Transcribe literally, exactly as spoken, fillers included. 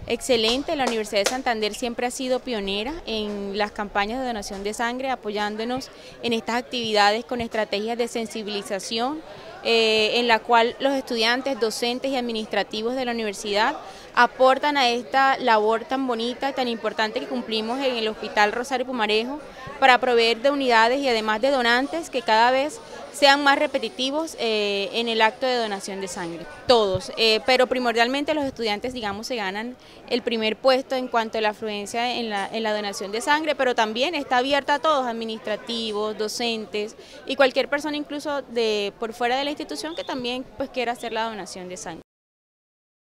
Excelente, la Universidad de Santander siempre ha sido pionera en las campañas de donación de sangre, apoyándonos en estas actividades con estrategias de sensibilización, eh, en la cual los estudiantes, docentes y administrativos de la universidad aportan a esta labor tan bonita, tan importante que cumplimos en el Hospital Rosario Pumarejo para proveer de unidades y además de donantes que cada vez sean más repetitivos eh, en el acto de donación de sangre. Todos, eh, pero primordialmente los estudiantes, digamos, se ganan el primer puesto en cuanto a la afluencia en la, en la donación de sangre, pero también está abierta a todos, administrativos, docentes y cualquier persona incluso de por fuera de la institución que también pues quiera hacer la donación de sangre.